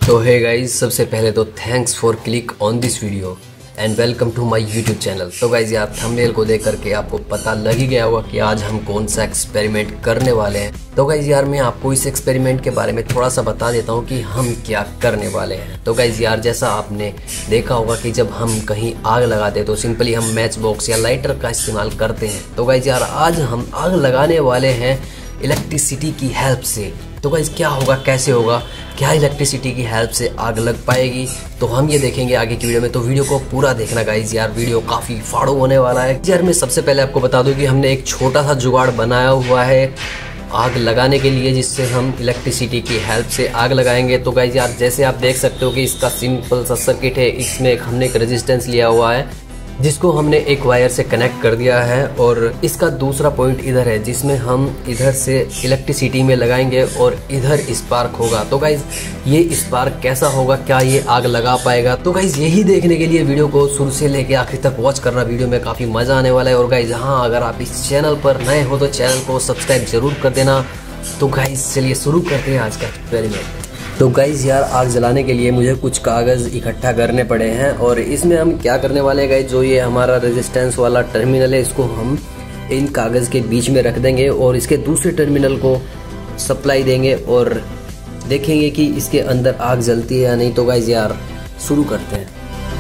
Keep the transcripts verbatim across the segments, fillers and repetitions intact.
तो है गाइज, सबसे पहले तो thanks for click on this video and welcome to my YouTube channel. तो गाइज यार, थंबनेल को देख करके आपको पता लग ही गया होगा कि आज हम कौन सा एक्सपेरिमेंट करने वाले हैं। तो गाइज यार, मैं आपको इस एक्सपेरिमेंट के बारे में थोड़ा सा बता देता हूँ कि हम क्या करने वाले हैं। तो गाइज यार, जैसा आपने देखा होगा कि जब हम कहीं आग लगाते हैं तो सिंपली हम मैच बॉक्स या लाइटर का इस्तेमाल करते हैं। तो गाइज यार, आज हम आग लगाने वाले हैं इलेक्ट्रिसिटी की हेल्प से। तो गाइस क्या होगा, कैसे होगा, क्या इलेक्ट्रिसिटी की हेल्प से आग लग पाएगी, तो हम ये देखेंगे आगे की वीडियो में। तो वीडियो को पूरा देखना गाइस यार, वीडियो काफ़ी फाड़ो होने वाला है। यार मैं सबसे पहले आपको बता दूं कि हमने एक छोटा सा जुगाड़ बनाया हुआ है आग लगाने के लिए, जिससे हम इलेक्ट्रिसिटी की हेल्प से आग लगाएंगे। तो गाइस यार, जैसे आप देख सकते हो कि इसका सिंपल सा सर्किट है। इसमें हमने एक रेजिस्टेंस लिया हुआ है जिसको हमने एक वायर से कनेक्ट कर दिया है, और इसका दूसरा पॉइंट इधर है जिसमें हम इधर से इलेक्ट्रिसिटी में लगाएंगे और इधर स्पार्क होगा। तो गाइज ये स्पार्क कैसा होगा, क्या ये आग लगा पाएगा? तो गाइज यही देखने के लिए वीडियो को शुरू से लेके आखिर तक वॉच करना। वीडियो में काफ़ी मज़ा आने वाला है। और गाइज हाँ, अगर आप इस चैनल पर नए हो तो चैनल को सब्सक्राइब जरूर कर देना। तो गाइज चलिए शुरू करते हैं आज का एक्सपेरिमेंट। तो गाइज़ यार, आग जलाने के लिए मुझे कुछ कागज़ इकट्ठा करने पड़े हैं, और इसमें हम क्या करने वाले हैं गाइज, जो ये हमारा रेजिस्टेंस वाला टर्मिनल है इसको हम इन कागज़ के बीच में रख देंगे और इसके दूसरे टर्मिनल को सप्लाई देंगे और देखेंगे कि इसके अंदर आग जलती है या नहीं। तो गाइज यार शुरू करते हैं।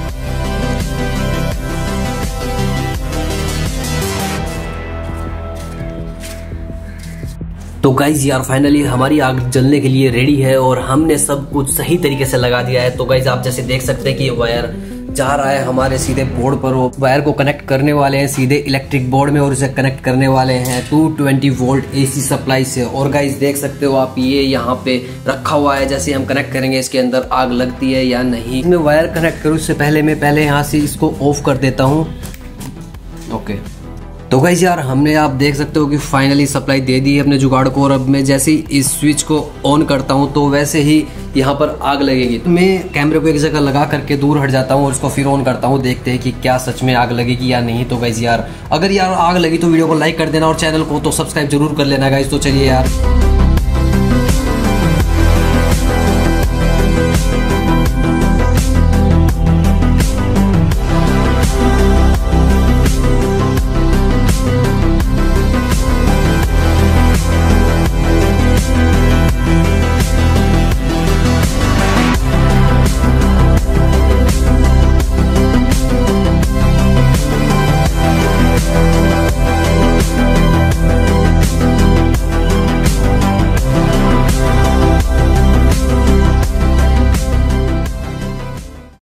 तो गाइज यार, फाइनली हमारी आग जलने के लिए रेडी है और हमने सब कुछ सही तरीके से लगा दिया है। तो गाइज आप जैसे देख सकते हैं कि ये वायर जा रहा है हमारे सीधे बोर्ड पर। वो वायर को कनेक्ट करने वाले हैं सीधे इलेक्ट्रिक बोर्ड में और इसे कनेक्ट करने वाले हैं two twenty volt AC supply से। और गाइज देख सकते हो आप, ये यहाँ पे रखा हुआ है। जैसे हम कनेक्ट करेंगे इसके अंदर आग लगती है या नहीं। मैं वायर कनेक्ट करूँ उससे पहले मैं पहले यहाँ से इसको ऑफ कर देता हूँ। ओके, तो गाइस यार, हमने आप देख सकते हो कि फाइनली सप्लाई दे दी है अपने जुगाड़ को। और अब मैं जैसे ही इस स्विच को ऑन करता हूं तो वैसे ही यहाँ पर आग लगेगी। तो मैं कैमरे को एक जगह लगा करके दूर हट जाता हूं और उसको फिर ऑन करता हूं, देखते हैं कि क्या सच में आग लगेगी या नहीं। तो गाइस यार, अगर यार आग लगी तो वीडियो को लाइक कर देना और चैनल को तो सब्सक्राइब जरूर कर लेना गाइस। तो चलिए यार।